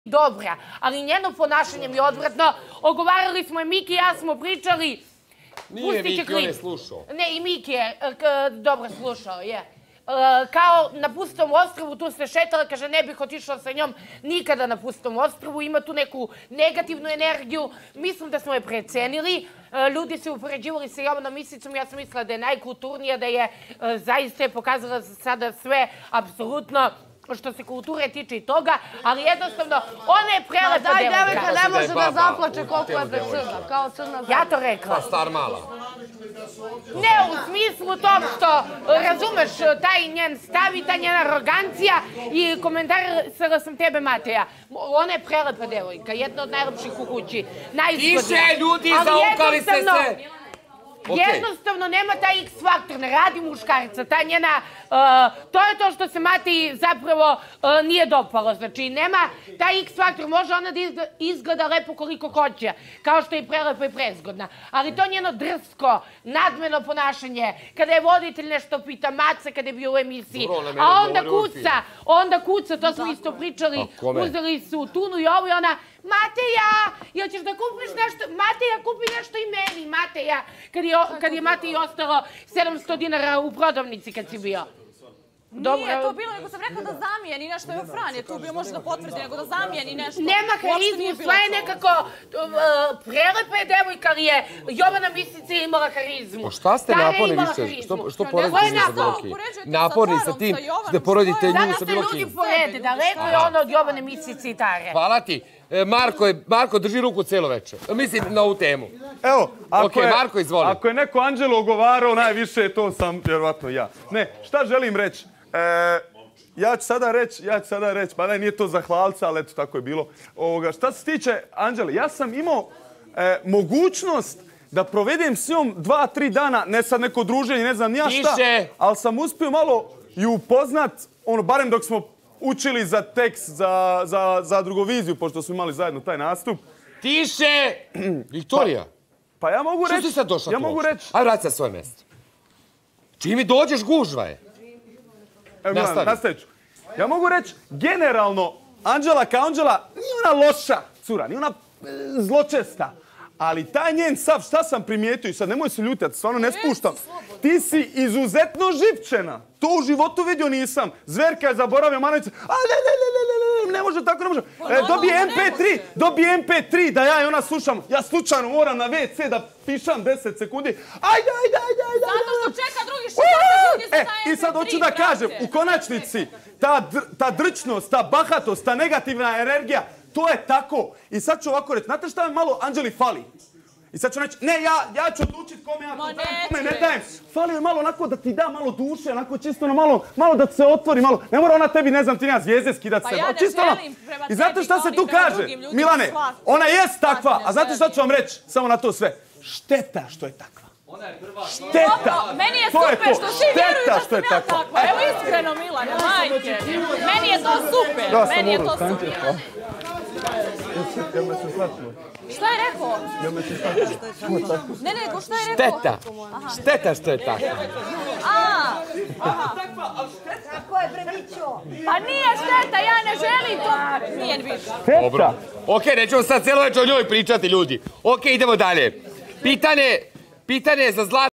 dobra, ali njeno ponašanje mi je odvratno. Ogovarali smo je, Miki i ja smo pričali. Nije Miki, on je slušao. Ne, i Miki je dobro slušao, je. Kao na Pustom ostrvu, tu se šetala, kaže ne bih otišla sa njom nikada na Pustom ostrvu, ima tu neku negativnu energiju. Mislim da smo je precenili. Ljudi se upoređivali sa Jovanom Misicom, ja sam mislila da je najkulturnija, da je zaista pokazala sada sve, apsolutno, što se kulture tiče i toga, ali jednostavno, ona je prelepa devojka. Daj, devojka ne može da zaplače koliko je crna, kao crna. Ja to rekla. Pa star mala. Ne, u smislu tom što, razumeš, taj njen stav i ta njena arogancija i komentarisala sam tebe, Mateja. Ona je prelepa devojka, jedna od najlepših u kući. Tiše, ljudi, zaukali ste se! Jednostavno nema taj X faktor, ne radi muškarca, ta njena, to je to što se Mateji zapravo nije dopalo, znači nema taj X faktor, može ona da izgleda lepo koliko hoće, kao što je prelepa i prezgodna, ali to njeno drsko, nadmeno ponašanje, kada je voditelj nešto pita, Maca kada je bio u emisiji, a onda kuca, to smo isto pričali, uzeli su tunu i ovo i ona, Mateja, jel ćeš da kupiš nešto? Mateja, kupi nešto i meni, Mateja. Kad je Mateji ostalo 700 dinara u prodavnici kad si bio. Nije to bilo, nego sam rekla da zamijeni nešto. Evo Fran je tu bio, može da potvrdi, nego da zamijeni nešto. Nema harizmu, sve je nekako prelepa je devojka, ali je Jovana Misica imala harizmu. O šta ste naporni više? Što poredite nju sa bilo kim? Naporni sa tim da poredite nju sa bilo kim? Sada se ljudi porede, daleko je ono od Jovane Misice i Tare. Hvala ti. Marko, drži ruku cijelo večer. Mislim, na ovu temu. Evo, Marko, izvoli. Ako je neko Anđelu ogovarao, najviše to sam, vjerovatno ja. Ne, šta želim reći? Ja ću sada reći, pa ne, nije to za hvalca, ali eto, tako je bilo. Šta se tiče Anđele, ja sam imao mogućnost da provedem s njom 2-3 dana, ne sad neko druženje, ne znam ja šta, ali sam uspio malo i upoznat, barem dok smo učili za tekst, za drugoviziju, pošto smo imali zajedno taj nastup. Tiše! Viktorija! Pa ja mogu reći... Što si sad došla tu uopšte? Ajde, vrati se na svoje mjesto. Čim mi dođeš, gužva je. Evo, Milan, nastavit ću. Ja mogu reći, generalno, Anđela kao Anđela nije ona loša cura, nije ona zločesta. Ali taj njen sav, šta sam primijetio i sad nemoj se ljutiti, stvarno ne spuštam. Ti si izuzetno živčena. To u životu vidio nisam. Zverka je zaboravio Manovića. Ne može tako, ne može. Dobije MP3 da ja i ona slušam. Ja slučajno moram na WC da pišam 10 sekundi. Ajde. Zato što čeka drugi 60 sekundi za MP3. I sad hoću da kažem, u konačnici, ta drčnost, ta bahatost, ta negativna energija, to je tako. I sad ću ovako reći, znate šta mi malo Anđeli fali? I sad ću reći, ne, ja ću odlučiti kome ja to dajem, kome ne dajem. Fali joj malo onako da ti da malo duše, onako čisto malo da se otvori, malo. Ne mora ona tebi, ne znam ti, zvijezde skidati se. Pa ja ne želim prema tebi. I znate šta se tu kaže? Milane, ona jest takva, a znate šta ću vam reći? Samo na to sve. Šteta što je takva. Šteta! Meni je super što svi vjeruju da sam ja takva. Evo iskreno, Milane, majke. Meni je to super. Meni je to super. Šta je rekao? Ne, nego šta je rekao? Šteta što je tako. Tako je, Bremićo. Pa nije šteta, ja ne želim to. Nije više. Dobro. Okej, nećemo sad cijelo večer o njoj pričati, ljudi. Okej, idemo dalje. Pitanje za Zlatu.